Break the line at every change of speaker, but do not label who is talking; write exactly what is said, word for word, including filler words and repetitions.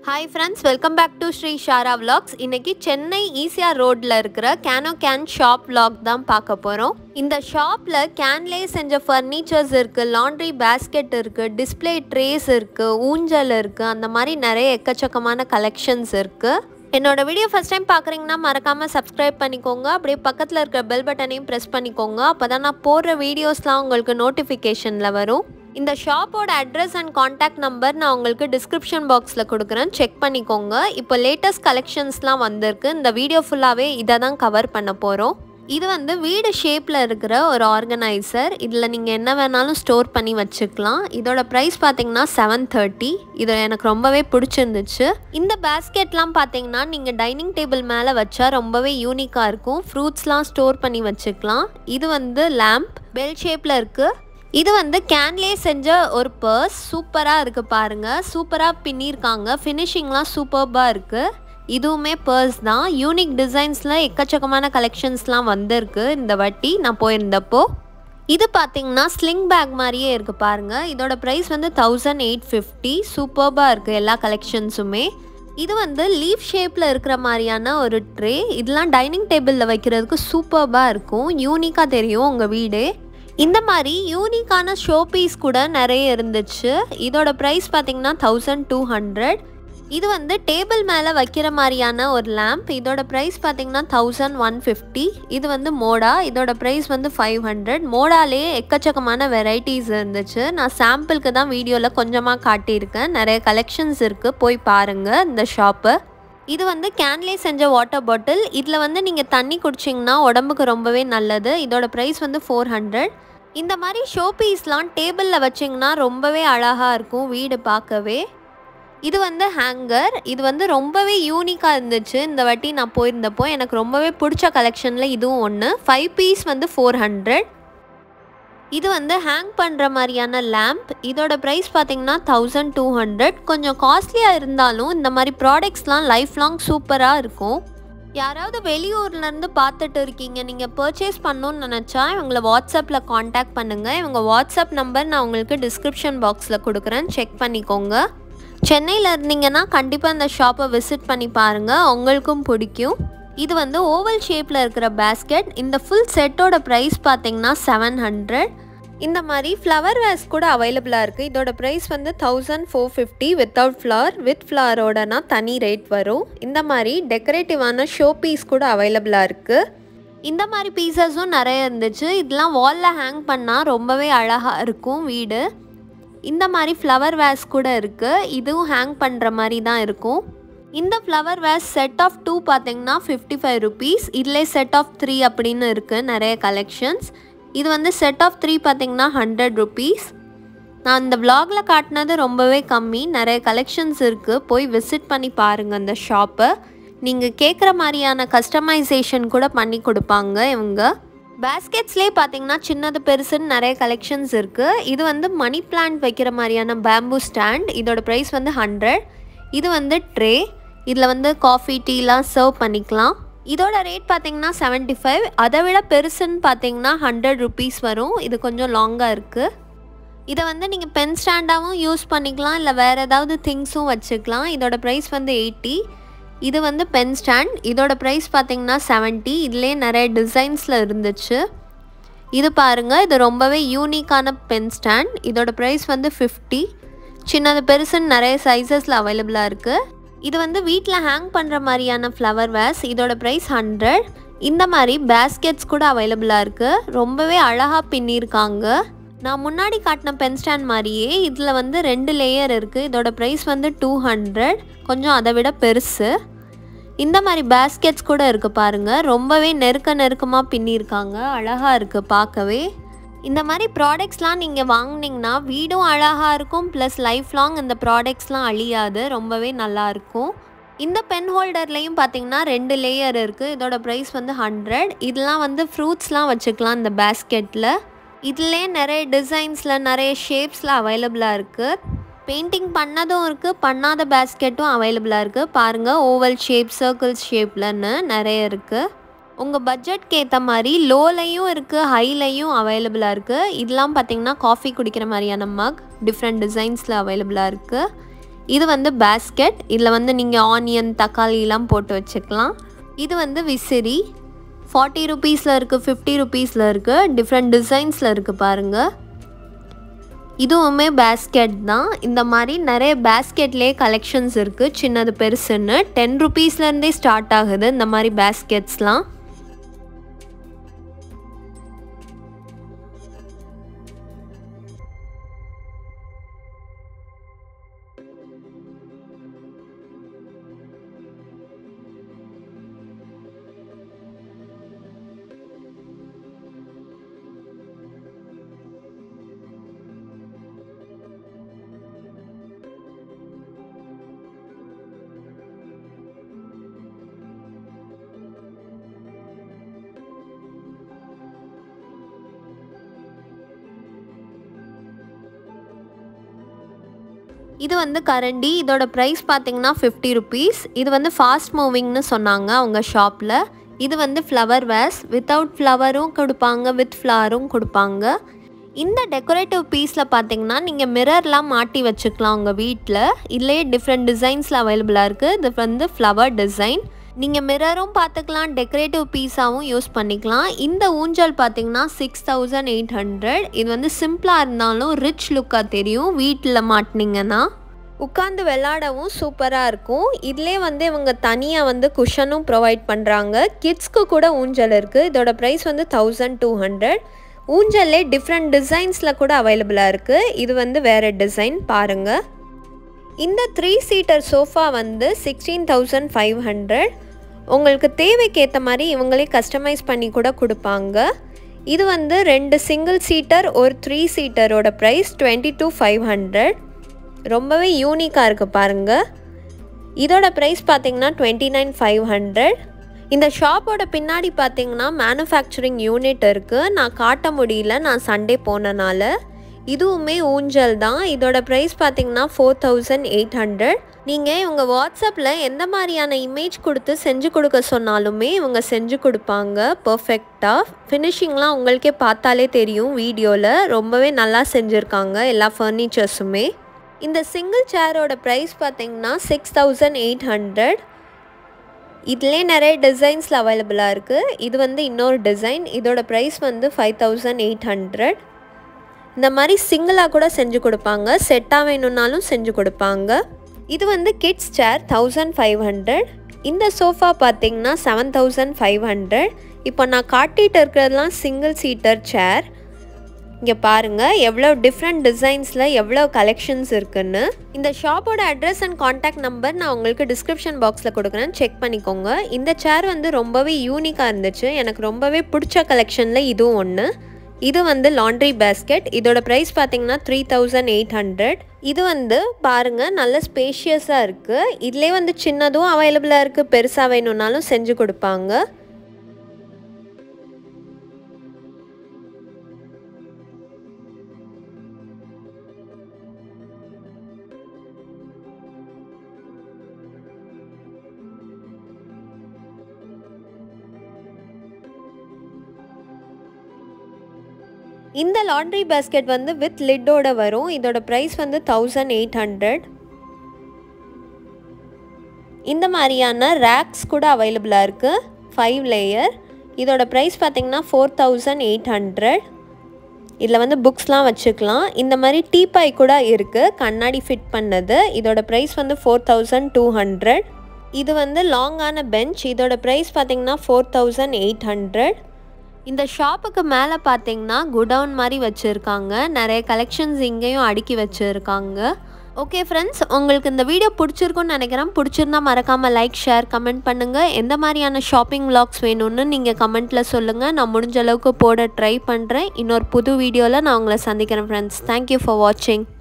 Hi friends, welcome back to Sri Shara Vlogs. இன்னைக்கு Chennai ECR ரோட்ல இருக்கிற கேனோ கேன் ஷாப் vlog தான் பார்க்க போறோம். இந்த ஷாப்ல கேன்லே செஞ்ச ஃபர்னிச்சர்ஸ் இருக்கு, லாண்ட்ரி பாஸ்கெட் இருக்கு, டிஸ்ப்ளே ட்ரேஸ் இருக்கு, ஊஞ்சல் இருக்கு, அந்த மாதிரி நிறைய எக்கச்சக்கமான கலெக்ஷன்ஸ் இருக்கு. என்னோட வீடியோ ஃபர்ஸ்ட் டைம் பார்க்குறீங்கன்னா மறக்காமல் சப்ஸ்கிரைப் பண்ணிக்கோங்க. அப்படியே பக்கத்தில் இருக்கிற பெல் பட்டனையும் ப்ரெஸ் பண்ணிக்கோங்க. அப்போ தான் நான் போடுற வீடியோஸ்லாம் உங்களுக்கு நோட்டிஃபிகேஷனில் வரும். இந்த ஷாப்போட அட்ரஸ் அண்ட் காண்டாக்ட் நம்பர் நான் உங்களுக்கு டிஸ்கிரிப்ஷன் பாக்ஸில் கொடுக்குறேன், செக் பண்ணிக்கோங்க. இப்போ லேட்டஸ்ட் கலெக்ஷன்ஸ்லாம் வந்திருக்கு. இந்த வீடியோ ஃபுல்லாகவே இதை தான் கவர் பண்ண போகிறோம். இது வந்து வீடு ஷேப்பில் இருக்கிற ஒரு ஆர்கனைசர். இதில் நீங்கள் என்ன வேணாலும் ஸ்டோர் பண்ணி வச்சுக்கலாம். இதோட ப்ரைஸ் பார்த்தீங்கன்னா செவன் தேர்ட்டி. இது எனக்கு ரொம்பவே பிடிச்சிருந்துச்சு. இந்த பேஸ்கெட்லாம் பார்த்தீங்கன்னா நீங்கள் டைனிங் டேபிள் மேலே வச்சா ரொம்பவே யூனிக்காக இருக்கும். ஃப்ரூட்ஸ்லாம் ஸ்டோர் பண்ணி வச்சுக்கலாம். இது வந்து லேம்ப் பெல் ஷேப்பில் இருக்குது. இது வந்து கேன்லே செஞ்ச ஒரு பர்ஸ், சூப்பராக இருக்குது பாருங்கள். சூப்பராக பின்னிருக்காங்க, ஃபினிஷிங்லாம் சூப்பர்பாக இருக்குது. இதுவுமே பர்ஸ் தான். யூனிக் டிசைன்ஸில் எக்கச்சக்கமான கலெக்ஷன்ஸ்லாம் வந்திருக்கு இந்த வாட்டி நான் போயிருந்தப்போ. இது பார்த்திங்கன்னா ஸ்லிங் பேக் மாதிரியே இருக்குது பாருங்கள். இதோட ப்ரைஸ் வந்து தௌசண்ட் எயிட் ஃபிஃப்டி. சூப்பர்பாக இருக்குது எல்லா கலெக்ஷன்ஸுமே. இது வந்து லீஃப் ஷேப்பில் இருக்கிற மாதிரியான ஒரு ட்ரே. இதெல்லாம் டைனிங் டேபிளில் வைக்கிறதுக்கு சூப்பர்பாக இருக்கும், யூனிக்காக தெரியும் உங்கள் வீடே. இந்த மாதிரி யூனிக்கான ஷோ பீஸ் கூட நிறைய இருந்துச்சு. இதோட ப்ரைஸ் பார்த்திங்கன்னா தௌசண்ட் டூ ஹண்ட்ரட். இது வந்து டேபிள் மேலே வைக்கிற மாதிரியான ஒரு லேம்ப். இதோட ப்ரைஸ் பார்த்திங்கன்னா தௌசண்ட் ஒன் ஃபிஃப்டி. இது வந்து மோடா. இதோட ப்ரைஸ் வந்து ஃபைவ் ஹண்ட்ரட். மோடாலேயே எக்கச்சக்கமான வெரைட்டிஸ் இருந்துச்சு. நான் சாம்பிளுக்கு தான் வீடியோவில் கொஞ்சமாக காட்டியிருக்கேன். நிறைய கலெக்ஷன்ஸ் இருக்குது, போய் பாருங்கள் இந்த ஷாப்பை. இது வந்து கேன்லே செஞ்ச வாட்டர் பாட்டில். இதில் வந்து நீங்கள் தண்ணி குடிச்சிங்கன்னா உடம்புக்கு ரொம்பவே நல்லது. இதோட ப்ரைஸ் வந்து ஃபோர் ஹண்ட்ரட். இந்த மாதிரி ஷோ பீஸ்லாம் டேபிளில் வச்சிங்கன்னா ரொம்பவே அழகாக இருக்கும் வீடு பார்க்கவே. இது வந்து ஹேங்கர். இது வந்து ரொம்பவே யூனிக்காக இருந்துச்சு இந்த வாட்டி நான் போயிருந்தப்போ. எனக்கு ரொம்பவே பிடிச்ச கலெக்ஷனில் இதுவும் ஒன்று. ஃபைவ் பீஸ் வந்து ஃபோர் ஹண்ட்ரட். இது வந்து ஹேங் பண்ணுற மாதிரியான லேம்ப். இதோட ப்ரைஸ் பார்த்திங்கன்னா தௌசண்ட் டூ ஹண்ட்ரட். கொஞ்சம் காஸ்ட்லியாக இருந்தாலும் இந்த மாதிரி ப்ராடக்ட்ஸ்லாம் லைஃப் லாங் சூப்பராக இருக்கும். யாராவது வெளியூர்லேருந்து பார்த்துட்டு இருக்கீங்க, நீங்கள் பர்ச்சேஸ் பண்ணணுன்னு நினச்சா இவங்களை வாட்ஸ்அப்பில் காண்டாக்ட் பண்ணுங்கள். இவங்க வாட்ஸ்அப் நம்பர் நான் உங்களுக்கு டிஸ்கிரிப்ஷன் பாக்ஸில் கொடுக்குறேன், செக் பண்ணிக்கோங்க. சென்னையில் இருந்தீங்கன்னா கண்டிப்பாக இந்த ஷாப்பை விசிட் பண்ணி பாருங்கள், உங்களுக்கும் பிடிக்கும். இது வந்து ஓவல் ஷேப்பில் இருக்கிற பேஸ்கெட். இந்த ஃபுல் செட்டோட ப்ரைஸ் பார்த்தீங்கன்னா செவன் ஹண்ட்ரட். இந்த மாதிரி ஃப்ளவர் வேஸ் கூட அவைலபிளாக இருக்குது. இதோட ப்ரைஸ் வந்து thousand four fifty without flower. With ஃப்ளவரோடனா தனி ரேட் வரும். இந்த மாதிரி டெக்கரேட்டிவான ஷோ பீஸ் கூட அவைலபிளாக இருக்குது. இந்த மாதிரி பீசஸும் நிறைய இருந்துச்சு. இதெல்லாம் வாலில் ஹேங் பண்ணால் ரொம்பவே அழகாக இருக்கும் வீடு. இந்த மாதிரி ஃப்ளவர் வேஸ் கூட இருக்குது. இதுவும் ஹேங் பண்ணுற மாதிரி தான் இருக்கும். இந்த flower vase set of two பார்த்திங்கன்னா ஃபிஃப்டி ஃபைவ் ருபீஸ். இதிலே செட் ஆஃப் த்ரீ அப்படின்னு இருக்குது நிறைய கலெக்ஷன்ஸ். இது வந்து செட் ஆஃப் த்ரீ பார்த்திங்கன்னா ஹண்ட்ரட் ருபீஸ். நான் இந்த விலாகில் காட்டினது ரொம்பவே கம்மி, நிறைய கலெக்ஷன்ஸ் இருக்குது, போய் விசிட் பண்ணி பாருங்கள் இந்த ஷாப்பை. நீங்கள் கேட்குற மாதிரியான கஸ்டமைசேஷன் கூட பண்ணி கொடுப்பாங்க இவங்க. பேஸ்கெட்ஸ்லேயே பார்த்திங்கன்னா சின்னது பெருசுன்னு நிறைய கலெக்ஷன்ஸ் இருக்குது. இது வந்து மணி பிளான்ட் வைக்கிற மாதிரியான பேம்பூ ஸ்டாண்ட். இதோட ப்ரைஸ் வந்து ஹண்ட்ரட். இது வந்து ட்ரே. இதில் வந்து காஃபி டீலாம் சர்வ் பண்ணிக்கலாம். இதோட ரேட் பார்த்திங்கன்னா செவன்ட்டி ஃபைவ். அதை விட பெருசுன்னு பார்த்திங்கன்னா ஹண்ட்ரட் ருபீஸ் வரும். இது கொஞ்சம் லாங்காக இருக்குது. இதை வந்து நீங்கள் பென் ஸ்டாண்டாகவும் யூஸ் பண்ணிக்கலாம், இல்லை வேறு ஏதாவது திங்ஸும் வச்சுக்கலாம். இதோட ப்ரைஸ் வந்து எயிட்டி. இது வந்து பென் ஸ்டாண்ட். இதோட ப்ரைஸ் பார்த்திங்கன்னா செவன்ட்டி. இதுலேயே நிறைய டிசைன்ஸில் இருந்துச்சு. இது பாருங்கள், இது ரொம்பவே யூனிக்கான பென் ஸ்டாண்ட். இதோட ப்ரைஸ் வந்து ஃபிஃப்டி. சின்னது பெருசுன்னு நிறைய சைஸஸில் அவைலபிளாக இருக்குது. இது வந்து வீட்டில் ஹேங் பண்ணுற மாதிரியான ஃப்ளவர் வேஸ். இதோட ப்ரைஸ் ஹண்ட்ரட். இந்த மாதிரி பேஸ்கெட்ஸ் கூட அவைலபிளாக இருக்குது. ரொம்பவே அழகாக பின்னிருக்காங்க. நான் முன்னாடி காட்டின பென் ஸ்டாண்ட் மாதிரியே இதில் வந்து ரெண்டு லேயர் இருக்குது. இதோட ப்ரைஸ் வந்து டூ ஹண்ட்ரட். கொஞ்சம் அதை விட பெருசு. இந்த மாதிரி பேஸ்கெட்ஸ் கூட இருக்குது பாருங்கள். ரொம்பவே நெருக்க நெருக்கமாக பின்னிருக்காங்க, அழகாக இருக்குது பார்க்கவே. இந்த மாதிரி ப்ராடக்ட்ஸ்லாம் நீங்கள் வாங்கினீங்கன்னா வீடும் அழகாக இருக்கும், ப்ளஸ் லைஃப் லாங் இந்த ப்ராடக்ட்ஸ்லாம் அழியாது, ரொம்பவே நல்லாயிருக்கும். இந்த பென் ஹோல்டர்லேயும் பார்த்திங்கன்னா ரெண்டு லேயர் இருக்குது. இதோட ப்ரைஸ் வந்து ஹண்ட்ரட். இதெல்லாம் வந்து ஃப்ரூட்ஸ்லாம் வச்சுக்கலாம் இந்த பேஸ்கெட்டில். இதிலே நிறைய டிசைன்ஸில் நிறைய ஷேப்ஸில் அவைலபிளாக இருக்குது. பெயிண்டிங் பண்ணதும் இருக்குது, பண்ணாத பேஸ்கெட்டும் அவைலபிளாக இருக்குது பாருங்கள். ஓவல் ஷேப், சர்க்கிள்ஸ் ஷேப்லன்னு நிறைய இருக்குது. உங்கள் பட்ஜெட்க்கு ஏற்ற மாதிரி லோலையும் இருக்குது, ஹைலையும் அவைலபிளாக இருக்குது. இதெல்லாம் பார்த்திங்கன்னா காஃபி குடிக்கிற மாதிரியான மக் டிஃப்ரெண்ட் டிசைன்ஸில் அவைலபிளாக இருக்குது. இது வந்து பேஸ்கெட். இதில் வந்து நீங்கள் ஆனியன் தக்காளிலாம் போட்டு வச்சுக்கலாம். இது வந்து விசிறி. ஃபார்ட்டி ருபீஸில் இருக்குது, ஃபிஃப்டி ருபீஸில் இருக்குது, டிஃப்ரெண்ட் டிசைன்ஸில் இருக்குது பாருங்கள். இதுவுமே பேஸ்கெட் தான். இந்த மாதிரி நிறைய பேஸ்கெட்லேயே கலெக்ஷன்ஸ் இருக்குது, சின்னது பெருசுன்னு. டென் ருபீஸ்லேருந்தே ஸ்டார்ட் ஆகுது இந்த மாதிரி பேஸ்கெட்ஸ்லாம். இது வந்து கரண்டி. இதோட ப்ரைஸ் பார்த்தீங்கன்னா ஃபிஃப்டி ருபீஸ். இது வந்து ஃபாஸ்ட் மூவிங்னு சொன்னாங்க அவங்க ஷாப்பில். இது வந்து ஃப்ளவர் வேஸ். வித்தவுட் ஃப்ளவரும் கொடுப்பாங்க, வித் ஃப்ளவரும் கொடுப்பாங்க. இந்த டெக்கரேட்டிவ் பீஸில் பார்த்தீங்கன்னா நீங்கள் மிரர்லாம் மாட்டி வச்சுக்கலாம் உங்கள் வீட்டில். இதுலேயே டிஃப்ரெண்ட் டிசைன்ஸில் அவைலபிளாக இருக்குது. இது வந்து ஃப்ளவர் டிசைன். நீங்கள் மிரரும் பார்த்துக்கலாம், டெக்கரேட்டிவ் பீஸாகவும் யூஸ் பண்ணிக்கலாம். இந்த ஊஞ்சல் பார்த்தீங்கன்னா சிக்ஸ் தௌசண்ட் எயிட் ஹண்ட்ரட். இது வந்து சிம்பிளாக இருந்தாலும் ரிச் லுக்காக தெரியும் வீட்டில் மாட்டினீங்கன்னா. உட்காந்து விளாடவும் சூப்பராக இருக்கும். இதிலே வந்து இவங்க தனியாக வந்து குஷனும் ப்ரொவைட் பண்ணுறாங்க. கிட்ஸ்க்கு கூட ஊஞ்சல் இருக்குது. இதோட ப்ரைஸ் வந்து தௌசண்ட் டூ ஹண்ட்ரட். ஊஞ்சல்லே டிஃப்ரெண்ட் டிசைன்ஸில் கூட அவைலபிளாக இருக்குது. இது வந்து வேறு டிசைன் பாருங்கள். இந்த த்ரீ சீட்டர் சோஃபா வந்து சிக்ஸ்டீன் தௌசண்ட் ஃபைவ் ஹண்ட்ரட். உங்களுக்கு தேவைக்கு ஏற்ற மாதிரி இவங்களே கஸ்டமைஸ் பண்ணி கூட கொடுப்பாங்க. இது வந்து ரெண்டு சிங்கிள் சீட்டர் ஒரு த்ரீ சீட்டரோட price twenty two five hundred. ரொம்பவே யூனிக்காக இருக்குது பாருங்கள். இதோட ப்ரைஸ் பார்த்திங்கன்னா டுவெண்ட்டி நைன் ஃபைவ் ஹண்ட்ரட். இந்த ஷாப்போட பின்னாடி பார்த்திங்கன்னா மேனுஃபேக்சரிங் யூனிட் இருக்குது. நான் காட்ட முடியல, நான் சண்டே போனனால. இதுவுமே ஊஞ்சல் தான். இதோட ப்ரைஸ் பார்த்திங்கன்னா ஃபோர் தௌசண்ட் எயிட் ஹண்ட்ரட். நீங்கள் இவங்க வாட்ஸ்அப்பில் எந்த மாதிரியான இமேஜ் கொடுத்து செஞ்சு கொடுக்க சொன்னாலுமே இவங்க செஞ்சு கொடுப்பாங்க பர்ஃபெக்டாக. ஃபினிஷிங்லாம் உங்களுக்கே பார்த்தாலே தெரியும் வீடியோவில். ரொம்பவே நல்லா செஞ்சுருக்காங்க எல்லா ஃபர்னிச்சர்ஸுமே. இந்த சிங்கிள் சேரோட ப்ரைஸ் பார்த்திங்கன்னா சிக்ஸ் தௌசண்ட் எயிட் ஹண்ட்ரட். இதிலே நிறைய டிசைன்ஸில் அவைலபிளாக இருக்குது. இது வந்து இன்னொரு டிசைன். இதோட ப்ரைஸ் வந்து ஃபைவ் தௌசண்ட் எயிட் ஹண்ட்ரட். இந்த மாதிரி சிங்கிளாக கூட செஞ்சு கொடுப்பாங்க, செட்டாக வேணும்னாலும் செஞ்சு கொடுப்பாங்க. இது வந்து kids chair thousand five hundred. இந்த சோஃபா பார்த்திங்கன்னா செவன் தௌசண்ட் ஃபைவ் ஹண்ட்ரட். இப்போ நான் காட்டிகிட்டு இருக்கிறதுலாம் சிங்கிள் சீட்டர் சேர். இங்கே பாருங்கள் எவ்வளோ டிஃப்ரெண்ட் டிசைன்ஸில் எவ்வளோ கலெக்ஷன்ஸ் இருக்குன்னு. இந்த ஷாப்போட அட்ரஸ் அண்ட் காண்டாக்ட் நம்பர் நான் உங்களுக்கு டிஸ்கிரிப்ஷன் பாக்ஸில் கொடுக்குறேன், செக் பண்ணிக்கோங்க. இந்த சேர் வந்து ரொம்பவே யூனிக்காக இருந்துச்சு. எனக்கு ரொம்பவே பிடிச்ச கலெக்ஷனில் இதுவும் ஒன்று. இது வந்து லாண்ட்ரி பேஸ்கெட். இதோட ப்ரைஸ் பார்த்தீங்கன்னா த்ரீ தௌசண்ட் எயிட் ஹண்ட்ரட். இது வந்து பாருங்கள் நல்ல ஸ்பேஷியஸாக இருக்குது. இதிலே வந்து சின்னதும் அவைலபிளாக இருக்குது, பெருசாக வேணும்னாலும் செஞ்சு கொடுப்பாங்க. இந்த லாண்ட்ரி பேஸ்கெட் வந்து வித் லிட்டோட வரும். இதோட ப்ரைஸ் வந்து தௌசண்ட் எயிட் ஹண்ட்ரட். இந்த மாதிரியான ரேக்ஸ் கூட அவைலபிளாக இருக்குது, ஃபைவ் லேயர். இதோட ப்ரைஸ் பார்த்திங்கன்னா ஃபோர் தௌசண்ட் எயிட் ஹண்ட்ரட். இதில் வந்து புக்ஸ்லாம் வச்சுக்கலாம். இந்த மாதிரி டீபாய் கூட இருக்குது, கண்ணாடி ஃபிட் பண்ணது. இதோட ப்ரைஸ் வந்து ஃபோர் தௌசண்ட் டூ ஹண்ட்ரட். இது வந்து லாங்கான பெஞ்ச். இதோட ப்ரைஸ் பார்த்திங்கன்னா ஃபோர் தௌசண்ட் எயிட் ஹண்ட்ரட். இந்த ஷாப்புக்கு மேலே பார்த்தீங்கன்னா குடவுன் மாதிரி வச்சுருக்காங்க. நிறைய கலெக்ஷன்ஸ் இங்கேயும் அடுக்கி வச்சுருக்காங்க. ஓகே ஃப்ரெண்ட்ஸ், உங்களுக்கு இந்த வீடியோ பிடிச்சிருக்குன்னு நினைக்கிறேன். பிடிச்சிருந்தா மறக்காமல் லைக், ஷேர், கமெண்ட் பண்ணுங்கள். எந்த மாதிரியான ஷாப்பிங் விலாக்ஸ் வேணும்னு நீங்கள் கமெண்ட்டில் சொல்லுங்கள். நான் முடிஞ்ச அளவுக்கு போட ட்ரை பண்ணுறேன். இன்னொரு புது வீடியோவில் நான் உங்களை சந்திக்கிறேன் ஃப்ரெண்ட்ஸ். தேங்க்யூ ஃபார் வாட்சிங்.